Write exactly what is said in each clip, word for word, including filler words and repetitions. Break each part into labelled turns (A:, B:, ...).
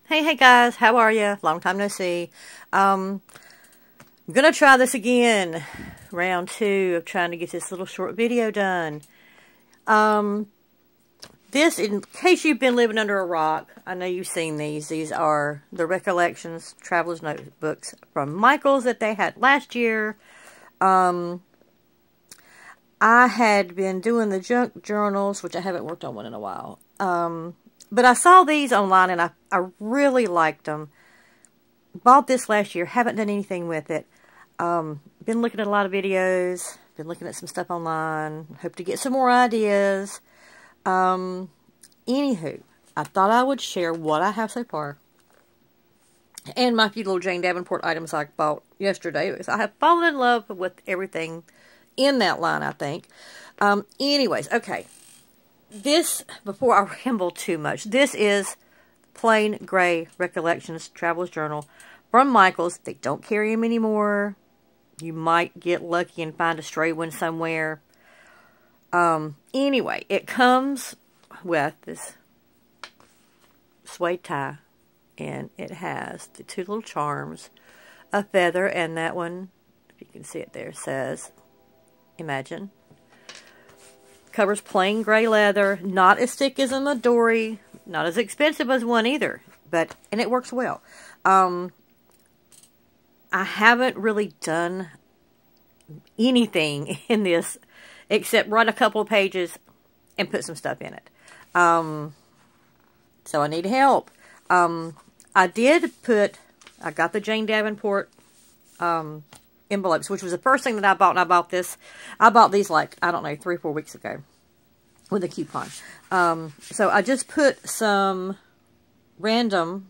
A: Hey, hey guys, how are you? Long time no see. Um, I'm gonna try this again. Round two of trying to get this little short video done. Um, this, in case you've been living under a rock, I know you've seen these. These are the Recollections Traveler's Notebooks from Michaels that they had last year. Um, I had been doing the junk journals, which I haven't worked on one in a while. Um, but I saw these online and I, I really liked them. Bought this last year, haven't done anything with it. Um, been looking at a lot of videos, been looking at some stuff online, hope to get some more ideas. Um, anywho, I thought I would share what I have so far. And my few little Jane Davenport items I bought yesterday, because I have fallen in love with everything in that line, I think. Um, anyways, okay. This, before I ramble too much, this is plain gray Recollections Traveler's Journal from Michaels. They don't carry them anymore. You might get lucky and find a stray one somewhere. Um, anyway, it comes with this suede tie, and it has the two little charms, a feather, and that one, if you can see it there, says Imagine. Covers plain gray leather, not as thick as a Midori, not as expensive as one either, but, and it works well. Um, I haven't really done anything in this except write a couple of pages and put some stuff in it. Um, so I need help. Um, I did put, I got the Jane Davenport um, envelopes, which was the first thing that I bought, and I bought this, I bought these like, I don't know, three, four weeks ago with a coupon. Um, so I just put some random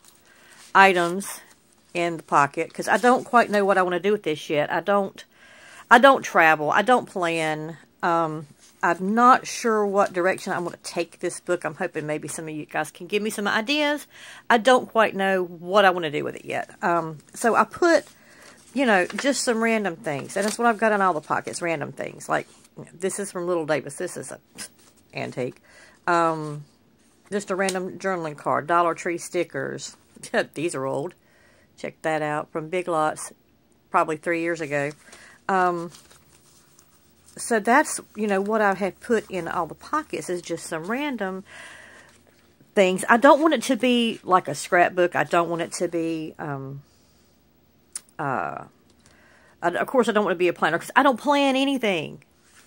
A: items in the pocket, because I don't quite know what I want to do with this yet. I don't, I don't travel. I don't plan. Um, I'm not sure what direction I'm going to take this book. I'm hoping maybe some of you guys can give me some ideas. I don't quite know what I want to do with it yet. Um, so I put, you know, just some random things. And that's what I've got in all the pockets, random things. Like, this is from Little Davis. This is a antique. Um, just a random journaling card. Dollar Tree stickers. These are old. Check that out. From Big Lots, probably three years ago. Um, so that's, you know, what I have put in all the pockets is just some random things. I don't want it to be like a scrapbook. I don't want it to be, um, uh, I, of course I don't want it to be a planner, because I don't plan anything.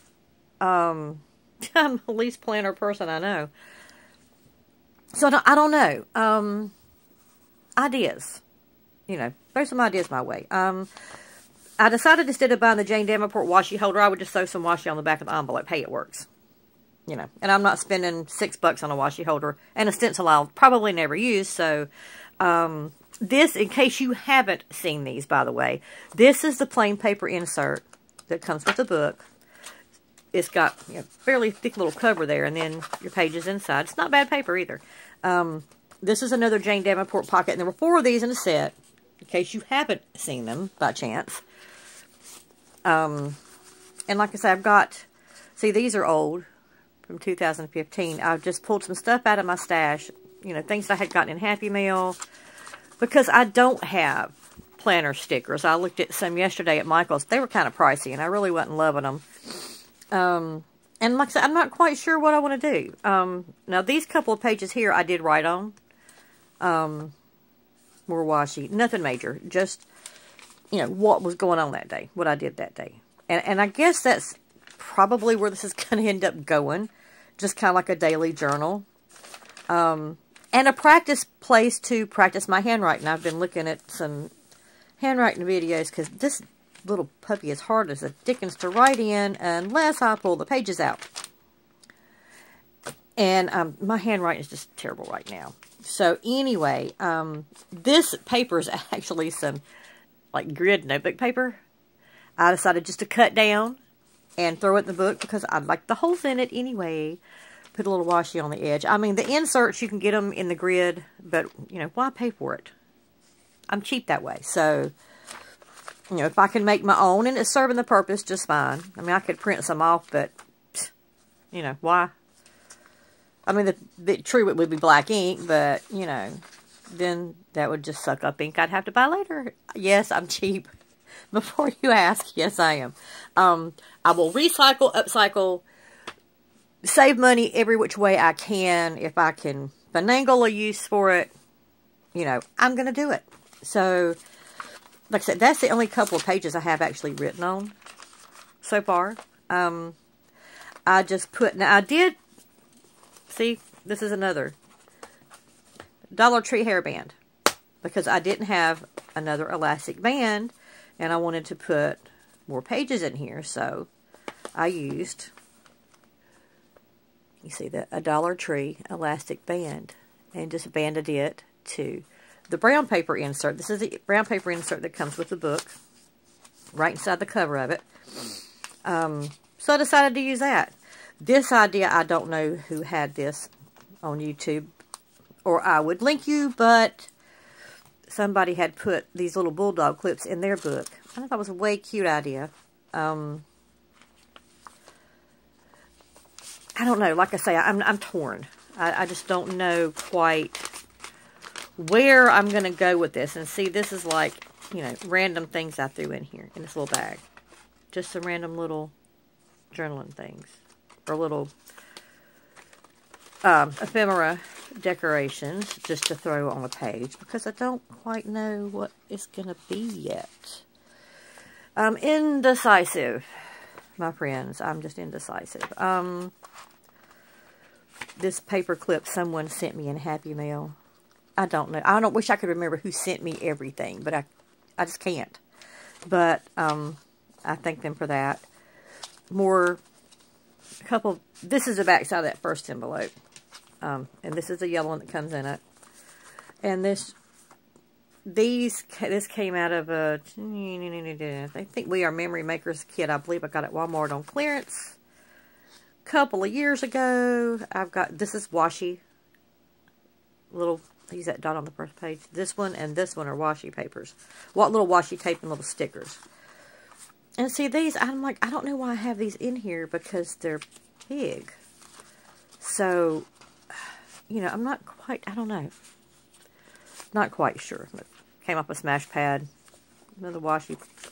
A: Um, I'm the least planner person I know. So I don't, I don't know. Um, ideas. You know, throw some ideas my way. Um, I decided instead of buying the Jane Davenport washi holder, I would just sew some washi on the back of the envelope. Hey, it works. You know, and I'm not spending six bucks on a washi holder. And a stencil I'll probably never use. So, um, this, in case you haven't seen these, by the way, this is the plain paper insert that comes with the book. It's got, you know, fairly thick little cover there, and then your pages inside. It's not bad paper either. Um, this is another Jane Davenport pocket, and there were four of these in a set, in case you haven't seen them by chance. Um, and like I said, I've got, see, these are old, from two thousand fifteen. I've just pulled some stuff out of my stash, you know, things that I had gotten in Happy Meal, because I don't have planner stickers. I looked at some yesterday at Michael's. They were kind of pricey, and I really wasn't loving them. Um, and like I said, I'm not quite sure what I want to do. Um, now, these couple of pages here I did write on. Um, more washi. Nothing major. Just, you know, what was going on that day. What I did that day. And, and I guess that's probably where this is going to end up going. Just kind of like a daily journal. Um, and a practice place to practice my handwriting. I've been looking at some handwriting videos, because this little puppy is hard as a dickens to write in unless I pull the pages out. And um, my handwriting is just terrible right now. So anyway, um, this paper is actually some like grid notebook paper. I decided just to cut down and throw it in the book, because I like the holes in it anyway. Put a little washi on the edge. I mean, the inserts, you can get them in the grid, but, you know, why pay for it? I'm cheap that way. So, you know, if I can make my own and it's serving the purpose, just fine. I mean, I could print some off, but, you know, why? I mean, the, the true it would be black ink, but, you know, then that would just suck up ink I'd have to buy later. Yes, I'm cheap. Before you ask, yes, I am. Um, I will recycle, upcycle, save money every which way I can. If I can finagle a use for it, you know, I'm going to do it. So, like I said, that's the only couple of pages I have actually written on so far. Um, I just put, now I did, see, this is another Dollar Tree hairband, because I didn't have another elastic band, and I wanted to put more pages in here, so I used, you see, the a Dollar Tree elastic band, and just banded it to the brown paper insert. This is the brown paper insert that comes with the book, right inside the cover of it. Um, so I decided to use that. This idea, I don't know who had this on YouTube, or I would link you, but somebody had put these little bulldog clips in their book. I thought it was a way cute idea. Um, I don't know. Like I say, I'm, I'm torn. I, I just don't know quite where I'm going to go with this. And see, this is like, you know, random things I threw in here in this little bag. Just some random little journaling things. Or little um, ephemera decorations just to throw on a page, because I don't quite know what it's going to be yet. I'm indecisive, my friends. I'm just indecisive. Um, this paper clip someone sent me in Happy Mail. I don't know. I don't wish I could remember who sent me everything, but I, I just can't. But um, I thank them for that. More, a couple. This is the back side of that first envelope. Um, and this is the yellow one that comes in it. And this, these, this came out of a, I think We Are Memory Makers kit. I believe I got it at Walmart on clearance a couple of years ago. I've got, this is washi. Little, I use that dot on the first page. This one and this one are washi papers. What little washi tape and little stickers. And see these, I'm like, I don't know why I have these in here, because they're big. So, you know, I'm not quite, I don't know. Not quite sure. It came off a smash pad. Another washi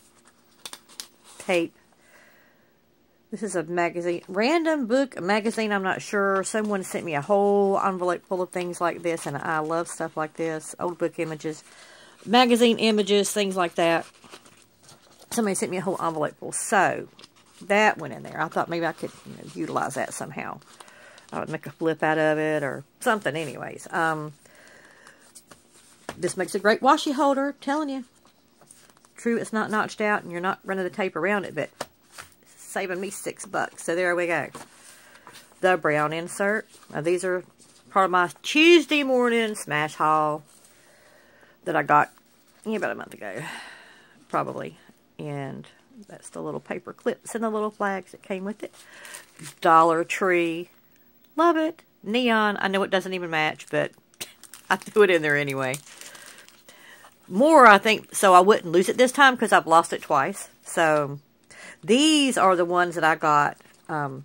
A: tape. This is a magazine. Random book, a magazine, I'm not sure. Someone sent me a whole envelope full of things like this, and I love stuff like this. Old book images. Magazine images, things like that. Somebody sent me a whole envelope full. So, that went in there. I thought maybe I could, you know, utilize that somehow. I would make a flip out of it or something anyways. Um, this makes a great washi holder, I'm telling you. True, it's not notched out and you're not running the tape around it, but it's saving me six bucks. So there we go. The brown insert. Now these are part of my Tuesday morning smash haul that I got yeah, about a month ago, probably. And that's the little paper clips and the little flags that came with it. Dollar Tree. Love it. Neon. I know it doesn't even match, but I threw it in there anyway. More, I think, so I wouldn't lose it this time, because I've lost it twice. So, these are the ones that I got um,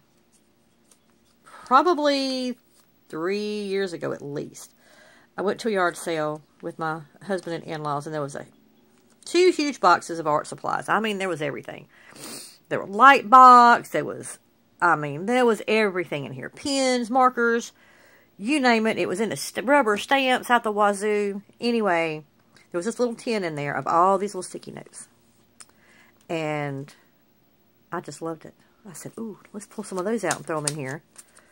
A: probably three years ago at least. I went to a yard sale with my husband and in-laws, and there was a two huge boxes of art supplies. I mean, there was everything. There were light box, there was I mean, there was everything in here. Pens, markers, you name it. It was in the st rubber stamps out the wazoo. Anyway, there was this little tin in there of all these little sticky notes. And I just loved it. I said, ooh, let's pull some of those out and throw them in here.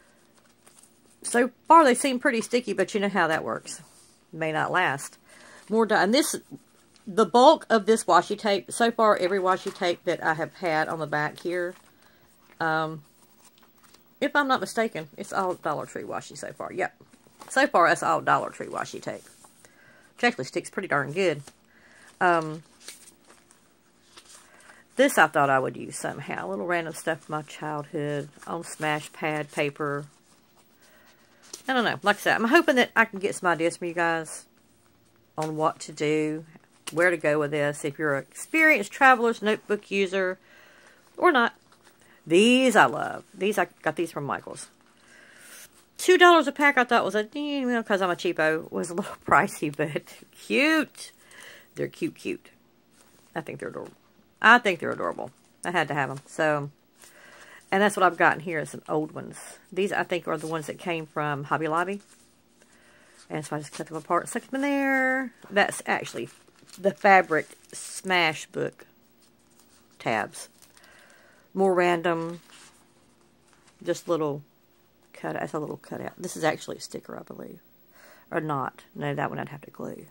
A: So far, they seem pretty sticky, but you know how that works. May not last. More done. This, the bulk of this washi tape, so far, every washi tape that I have had on the back here, um... if I'm not mistaken, it's all Dollar Tree washi so far. Yep. So far, that's all Dollar Tree washi tape. Which actually sticks pretty darn good. Um, this I thought I would use somehow. A little random stuff from my childhood on smash pad paper. I don't know. Like I said, I'm hoping that I can get some ideas from you guys on what to do, where to go with this. If you're an experienced traveler's notebook user or not. These I love. These, I got these from Michael's. two dollars a pack I thought was a, you know, because I'm a cheapo, was a little pricey, but cute. They're cute, cute. I think they're adorable. I think they're adorable. I had to have them. So, and that's what I've gotten here, some old ones. These, I think, are the ones that came from Hobby Lobby. And so I just cut them apart and stuck them in there. That's actually the Fabric Smash book tabs. More random. Just little cut. That's a little cutout. This is actually a sticker, I believe. Or not. No, that one I'd have to glue.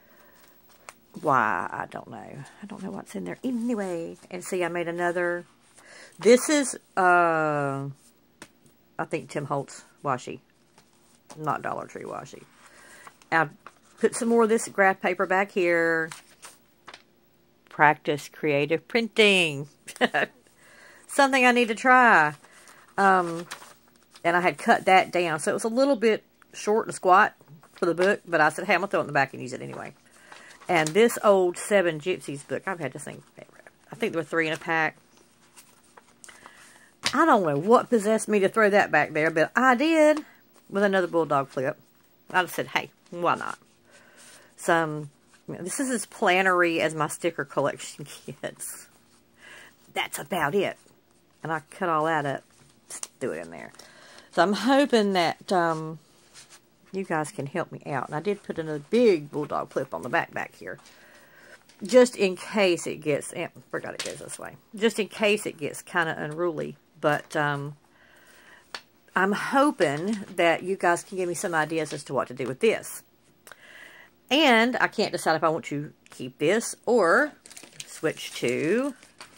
A: Why? I don't know. I don't know what's in there anyway. And see, I made another. This is, uh, I think Tim Holtz washi. Not Dollar Tree washi. I put some more of this graph paper back here. Practice creative printing. Something I need to try. Um, and I had cut that down. So it was a little bit short and squat for the book. But I said, hey, I'm going to throw it in the back and use it anyway. And this old Seven Gypsies book, I've had this thing forever. I think there were three in a pack. I don't know what possessed me to throw that back there, but I did with another bulldog flip. I just said, hey, why not? Some, you know, this is as plannery as my sticker collection gets. That's about it. And I cut all that up, just threw it in there. So I'm hoping that um, you guys can help me out. And I did put another big bulldog flip on the back back here. Just in case it gets, eh, forgot it goes this way. Just in case it gets kind of unruly. But um, I'm hoping that you guys can give me some ideas as to what to do with this. And I can't decide if I want to keep this or switch to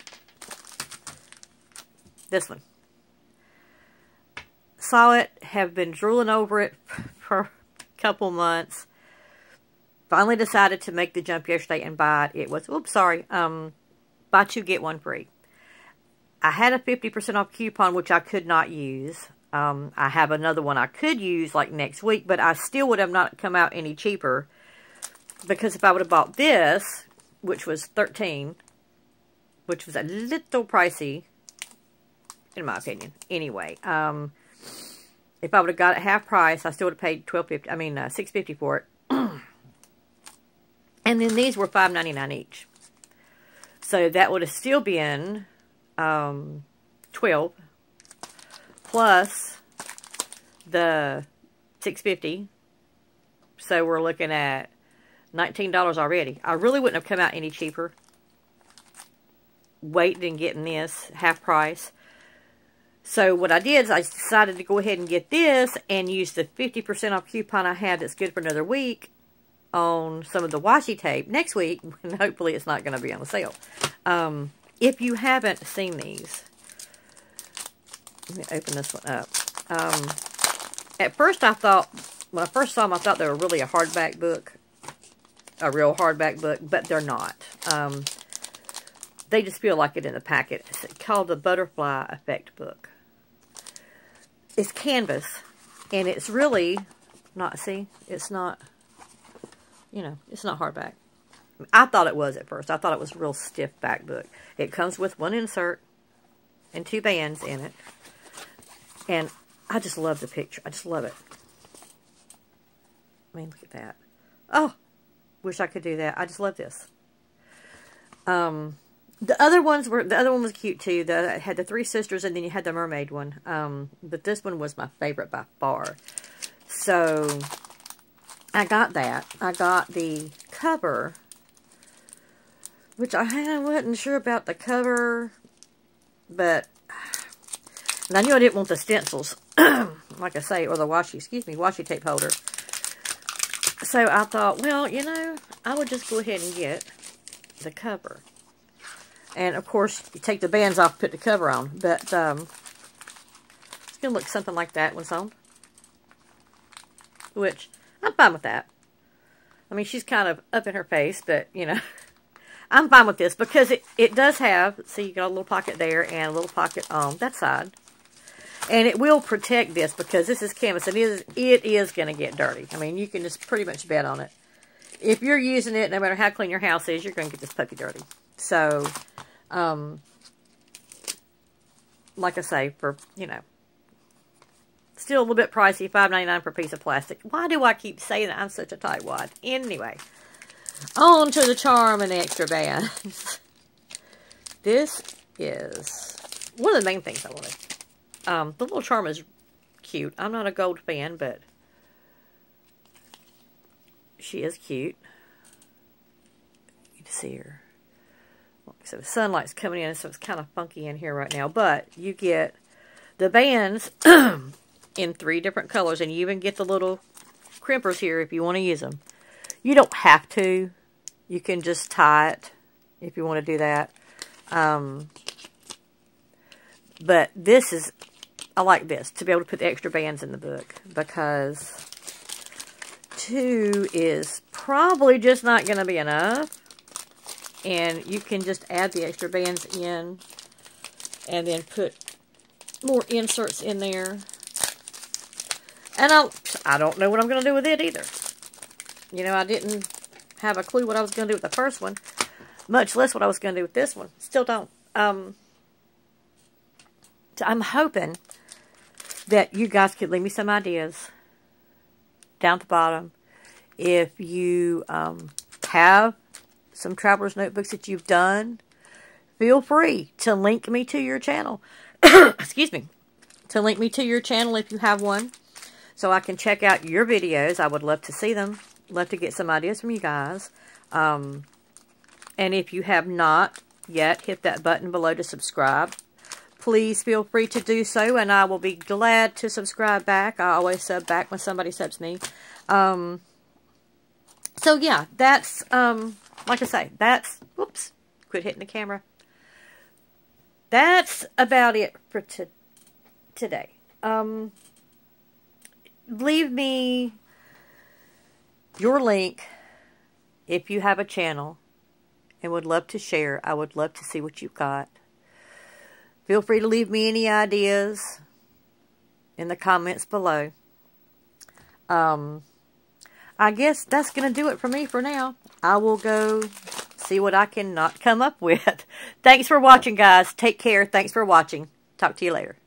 A: this one. Saw it, have been drooling over it for a couple months. Finally decided to make the jump yesterday and buy it. It was, oops, sorry, um, buy two, get one free. I had a fifty percent off coupon, which I could not use. Um, I have another one I could use like next week, but I still would have not come out any cheaper. Because if I would have bought this, which was thirteen, which was a little pricey, in my opinion. Anyway, um, if I would have got it half price, I still would have paid twelve fifty. I mean uh, six fifty for it. And then these were five ninety-nine each. So that would have still been um, twelve plus the six fifty. So we're looking at nineteen dollars already. I really wouldn't have come out any cheaper waiting and getting this half price. So what I did is I decided to go ahead and get this and use the fifty percent off coupon I had that's good for another week on some of the washi tape next week, and hopefully it's not going to be on the sale. Um, if you haven't seen these, let me open this one up. Um, at first I thought, when I first saw them, I thought they were really a hardback book, a real hardback book, but they're not. Um, they just feel like it in the packet. It's called the Butterfly Effect book. It's canvas, and it's really not, see, it's not, you know, it's not hardback. I thought it was at first. I thought it was a real stiff back book. It comes with one insert and two bands in it. And I just love the picture. I just love it. I mean, look at that. Oh, wish I could do that. I just love this. Um, the other ones were, the other one was cute too. The, it had the three sisters, and then you had the mermaid one. Um, but this one was my favorite by far. So I got that. I got the cover, which I wasn't sure about the cover, but and I knew I didn't want the stencils, like I say, or the washi, excuse me, washi tape holder. So I thought, well, you know, I would just go ahead and get the cover. And, of course, you take the bands off, put the cover on. But um, it's going to look something like that when it's on. Which, I'm fine with that. I mean, she's kind of up in her face, but, you know, I'm fine with this. Because it, it does have, see, you got a little pocket there and a little pocket on that side. And it will protect this because this is canvas. And it is, it is going to get dirty. I mean, you can just pretty much bet on it. If you're using it, no matter how clean your house is, you're going to get this puppy dirty. So, um, like I say, for, you know, Still a little bit pricey, five ninety-nine per piece of plastic. Why do I keep saying that I'm such a tightwad? Anyway, on to the charm and the extra bands. This is one of the main things I wanted. Um, the little charm is cute. I'm not a gold fan, but she is cute. You can see her. So the sunlight's coming in, so it's kind of funky in here right now. But you get the bands in three different colors, and you even get the little crimpers here if you want to use them. You don't have to. You can just tie it if you want to do that. Um, but this is, I like this, to be able to put the extra bands in the book, because two is probably just not going to be enough. And you can just add the extra bands in and then put more inserts in there. And I, I don't know what I'm going to do with it either. You know, I didn't have a clue what I was going to do with the first one, much less what I was going to do with this one. Still don't. Um, so I'm hoping that you guys could leave me some ideas down at the bottom. If you um, have some traveler's notebooks that you've done, feel free to link me to your channel. Excuse me. To link me to your channel if you have one, so I can check out your videos. I would love to see them. Love to get some ideas from you guys. Um, and if you have not yet, hit that button below to subscribe. Please feel free to do so, and I will be glad to subscribe back. I always sub back when somebody subs me. Um, so yeah, that's... Um, Like I say, that's, whoops, quit hitting the camera. That's about it for to, today. Um, leave me your link if you have a channel and would love to share. I would love to see what you've got. Feel free to leave me any ideas in the comments below. Um... I guess that's going to do it for me for now. I will go see what I can not come up with. Thanks for watching, guys. Take care. Thanks for watching. Talk to you later.